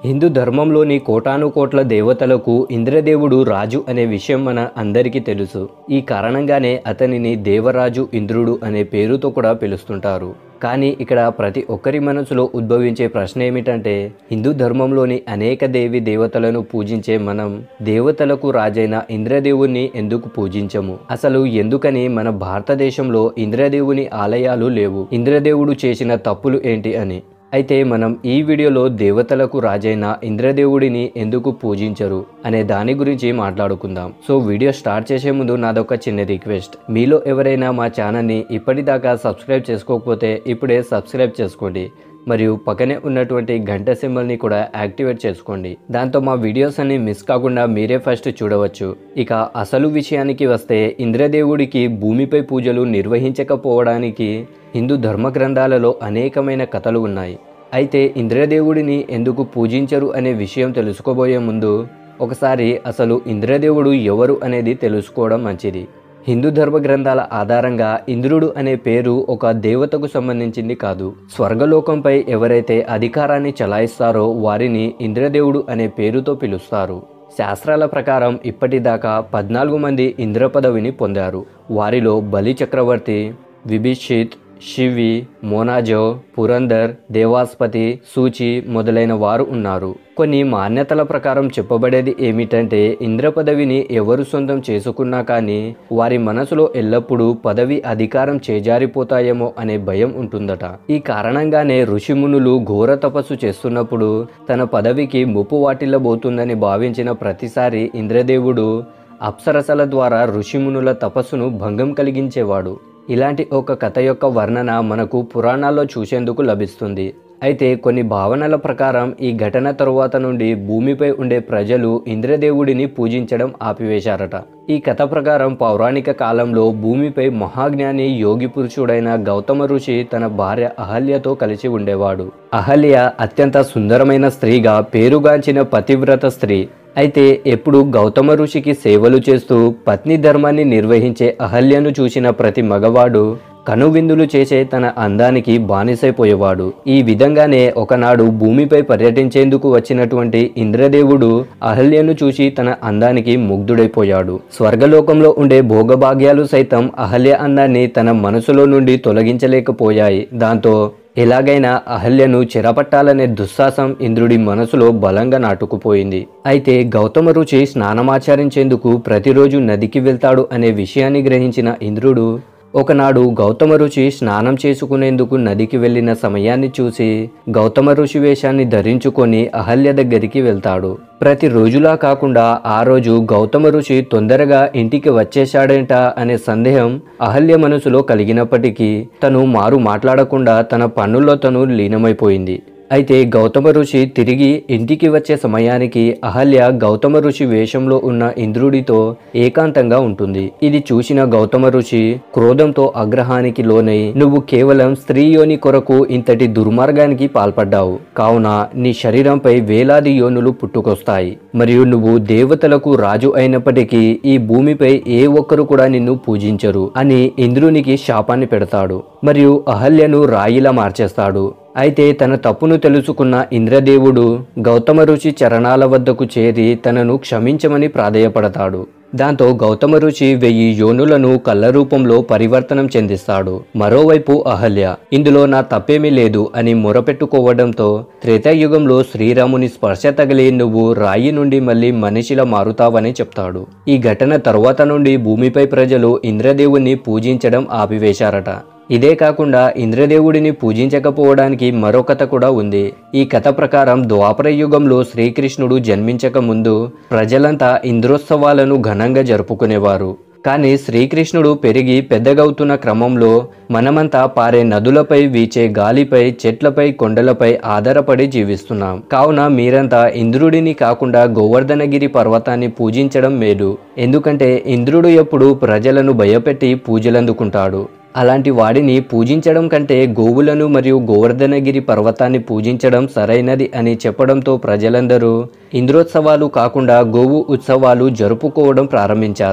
హిందూ ధర్మంలోని కోటానుకోట్ల దేవతలకు ఇంద్రదేవుడు రాజు అనే విషయం మన అందరికీ తెలుసు. ఈ కారణంగానే అతనిని దేవరాజు ఇంద్రుడు అనే పేరుతో కూడా పిలుస్తుంటారు. కానీ ఇక్కడ ప్రతి ఒక్కరి మనసులో ఉద్భవించే ప్రశ్న ఏమిటంటే, హిందూ ధర్మంలోని అనేక దేవి దేవతలను పూజించే మనం దేవతలకు రాజైన ఇంద్రదేవుని ఎందుకు పూజించము? అసలు ఎందుకని మన భారతదేశంలో ఇంద్రదేవుని ఆలయాలు లేవు? ఇంద్రదేవుడు చేసిన తప్పులు ఏంటి అని. అయితే మనం ఈ వీడియోలో దేవతలకు రాజైన ఇంద్రదేవుడిని ఎందుకు పూజించరు అనే దాని గురించి మాట్లాడుకుందాం. సో వీడియో స్టార్ట్ చేసే ముందు నాదొక చిన్న రిక్వెస్ట్, మీలో ఎవరైనా మా ఛానల్ని ఇప్పటిదాకా సబ్స్క్రైబ్ చేసుకోకపోతే ఇప్పుడే సబ్స్క్రైబ్ చేసుకోండి, మరియు పక్కనే ఉన్నటువంటి గంట సింబల్ని కూడా యాక్టివేట్ చేసుకోండి. దాంతో మా వీడియోస్ అన్ని మిస్ కాకుండా మీరే ఫస్ట్ చూడవచ్చు. ఇక అసలు విషయానికి వస్తే, ఇంద్రదేవుడికి భూమిపై పూజలు నిర్వహించకపోవడానికి హిందూ ధర్మ గ్రంథాలలో అనేకమైన కథలు ఉన్నాయి. అయితే ఇంద్రదేవుడిని ఎందుకు పూజించరు అనే విషయం తెలుసుకోబోయే ముందు ఒకసారి అసలు ఇంద్రదేవుడు ఎవరు అనేది తెలుసుకోవడం మంచిది. హిందూ ధర్మ గ్రంథాల ఆధారంగా ఇంద్రుడు అనే పేరు ఒక దేవతకు సంబంధించింది కాదు. స్వర్గలోకంపై ఎవరైతే అధికారాన్ని చలాయిస్తారో వారిని ఇంద్రదేవుడు అనే పేరుతో పిలుస్తారు. శాస్త్రాల ప్రకారం ఇప్పటిదాకా 14 మంది ఇంద్ర పదవిని పొందారు. వారిలో బలి చక్రవర్తి, విభీషిత్, శివి, మోనాజో, పురందర్, దేవాస్పతి, సూచి మొదలైన వారు ఉన్నారు. కొన్ని మాన్యతల ప్రకారం చెప్పబడేది ఏమిటంటే, ఇంద్ర పదవిని ఎవరు సొంతం చేసుకున్నా కానీ వారి మనసులో ఎల్లప్పుడూ పదవి అధికారం చేజారిపోతాయేమో అనే భయం ఉంటుందట. ఈ కారణంగానే ఋషిమునులు ఘోర తపస్సు చేస్తున్నప్పుడు తన పదవికి ముప్పు వాటిల్లబోతుందని భావించిన ప్రతిసారి ఇంద్రదేవుడు అప్సరసల ద్వారా ఋషిమునుల తపస్సును భంగం కలిగించేవాడు. ఇలాంటి ఒక కథ యొక్క వర్ణన మనకు పురాణాల్లో చూసేందుకు లభిస్తుంది. అయితే కొన్ని భావనల ప్రకారం ఈ ఘటన తరువాత నుండి భూమిపై ఉండే ప్రజలు ఇంద్రదేవుడిని పూజించడం ఆపివేశారట. ఈ కథ ప్రకారం పౌరాణిక కాలంలో భూమిపై మహాజ్ఞాని యోగి పురుషుడైన గౌతమ ఋషి తన భార్య అహల్యతో కలిసి ఉండేవాడు. అహల్య అత్యంత సుందరమైన స్త్రీగా పేరుగాంచిన పతివ్రత స్త్రీ. అయితే ఎప్పుడు గౌతమ ఋషికి సేవలు చేస్తూ పత్ని ధర్మాన్ని నిర్వహించే అహల్యను చూసిన ప్రతి మగవాడు కనువిందులు చేసే తన అందానికి బానిసైపోయేవాడు. ఈ విధంగానే ఒకనాడు భూమిపై పర్యటించేందుకు వచ్చినటువంటి ఇంద్రదేవుడు అహల్యను చూసి తన అందానికి ముగ్ధుడైపోయాడు. స్వర్గలోకంలో ఉండే భోగభాగ్యాలు సైతం అహల్య అందాన్ని తన మనసులో నుండి తొలగించలేకపోయాయి. దాంతో ఎలాగైనా అహల్యను చెరపట్టాలనే దుస్సాహసం ఇంద్రుడి మనసులో బలంగా నాటుకుపోయింది. అయితే గౌతమ ఋషి స్నానమాచరించేందుకు ప్రతిరోజు నదికి వెళ్తాడు అనే విషయాన్ని గ్రహించిన ఇంద్రుడు ఒకనాడు గౌతమ ఋషి స్నానం చేసుకునేందుకు నదికి వెళ్ళిన సమయాన్ని చూసి గౌతమ ఋషి వేషాన్ని ధరించుకొని అహల్య దగ్గరికి వెళ్తాడు. ప్రతి రోజులా కాకుండా ఆ రోజు గౌతమ ఋషి తొందరగా ఇంటికి వచ్చేశాడేంట అనే సందేహం అహల్య మనసులో కలిగినప్పటికీ తను మారు మాట్లాడకుండా తన పనుల్లో తను లీనమైపోయింది. అయితే గౌతమ ఋషి తిరిగి ఇంటికి వచ్చే సమయానికి అహల్య గౌతమ ఋషి వేషంలో ఉన్న ఇంద్రుడితో ఏకాంతంగా ఉంటుంది. ఇది చూసిన గౌతమ ఋషి క్రోధంతో ఆగ్రహానికి లోనై, నువ్వు కేవలం స్త్రీ యోని కొరకు ఇంతటి దుర్మార్గానికి పాల్పడ్డావు, కావున నీ శరీరంపై వేలాది యోనులు పుట్టుకొస్తాయి, మరియు నువ్వు దేవతలకు రాజు అయినప్పటికీ ఈ భూమిపై ఏ ఒక్కరు కూడా నిన్ను పూజించరు అని ఇంద్రునికి శాపాన్ని పెడతాడు. మరియు అహల్యను రాయిలా మార్చేస్తాడు. అయితే తన తప్పును తెలుసుకున్న ఇంద్రదేవుడు గౌతమ ఋషి చరణాల వద్దకు చేరి తనను క్షమించమని ప్రాధేయపడతాడు. దాంతో గౌతమ ఋషి 1000 యోనులను కళ్ళ రూపంలో పరివర్తనం చెందిస్తాడు. మరోవైపు అహల్య, ఇందులో నా తప్పేమీ లేదు అని మొరపెట్టుకోవడంతో త్రేతాయుగంలో శ్రీరాముని స్పర్శ తగిలి నువ్వు రాయి నుండి మళ్ళీ మనిషిలా మారుతావని చెప్తాడు. ఈ ఘటన తరువాత నుండి భూమిపై ప్రజలు ఇంద్రదేవుణ్ణి పూజించడం ఆపివేశారట. ఇదే కాకుండా ఇంద్రదేవుడిని పూజించకపోవడానికి మరో కథ కూడా ఉంది. ఈ కథ ప్రకారం ద్వాపర యుగంలో శ్రీకృష్ణుడు జన్మించక ముందు ప్రజలంతా ఇంద్రోత్సవాలను ఘనంగా జరుపుకునేవారు. కానీ శ్రీకృష్ణుడు పెరిగి పెద్దగవుతున్న క్రమంలో మనమంతా పారే నదులపై, వీచే గాలిపై, చెట్లపై, కొండలపై ఆధారపడి జీవిస్తున్నాం. కావున మీరంతా ఇంద్రుడిని కాకుండా గోవర్ధనగిరి పర్వతాన్ని పూజించడం మేలు. ఎందుకంటే ఇంద్రుడు ఎప్పుడు ప్రజలను భయపెట్టి పూజలందుకుంటాడు. అలాంటి వాడిని పూజించడం కంటే గోవులను మరియు గోవర్ధనగిరి పర్వతాన్ని పూజించడం సరైనది అని చెప్పడంతో ప్రజలందరూ ఇంద్రోత్సవాలు కాకుండా గోవు ఉత్సవాలు జరుపుకోవడం ప్రారంభించారు.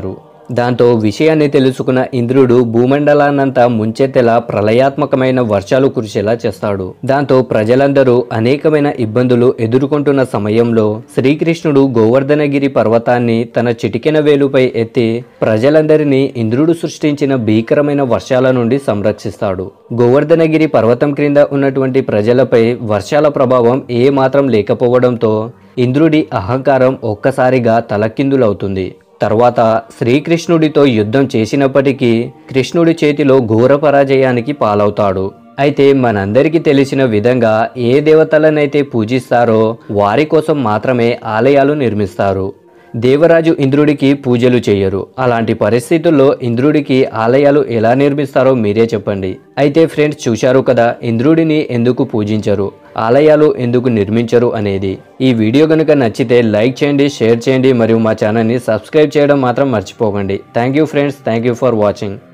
దాంతో విషయాన్ని తెలుసుకున్న ఇంద్రుడు భూమండలాన్నంతా ముంచెత్తేలా ప్రళయాత్మకమైన వర్షాలు కురిసేలా చేస్తాడు. దాంతో ప్రజలందరూ అనేకమైన ఇబ్బందులు ఎదుర్కొంటున్న సమయంలో శ్రీకృష్ణుడు గోవర్ధనగిరి పర్వతాన్ని తన చిటికెన వేలుపై ఎత్తి ప్రజలందరినీ ఇంద్రుడు సృష్టించిన భీకరమైన వర్షాల నుండి సంరక్షిస్తాడు. గోవర్ధనగిరి పర్వతం క్రింద ఉన్నటువంటి ప్రజలపై వర్షాల ప్రభావం ఏ మాత్రం లేకపోవడంతో ఇంద్రుడి అహంకారం ఒక్కసారిగా తలకిందులవుతుంది. తర్వాత శ్రీకృష్ణుడితో యుద్ధం చేసినప్పటికీ కృష్ణుడి చేతిలో ఘోర పరాజయానికి పాలవుతాడు. అయితే మనందరికీ తెలిసిన విధంగా ఏ దేవతలనైతే పూజిస్తారో వారి కోసం మాత్రమే ఆలయాలు నిర్మిస్తారు. దేవరాజు ఇంద్రుడికి పూజలు చేయరు. అలాంటి పరిస్థితుల్లో ఇంద్రుడికి ఆలయాలు ఎలా నిర్మిస్తారో మీరే చెప్పండి. అయితే ఫ్రెండ్స్, చూశారు కదా ఇంద్రుడిని ఎందుకు పూజించరు, ఆలయాలు ఎందుకు నిర్మించరు అనేది. ఈ వీడియో కనుక నచ్చితే లైక్ చేయండి, షేర్ చేయండి మరియు మా ఛానల్ని సబ్స్క్రైబ్ చేయడం మాత్రం మర్చిపోకండి. Thank you friends, thank you for watching.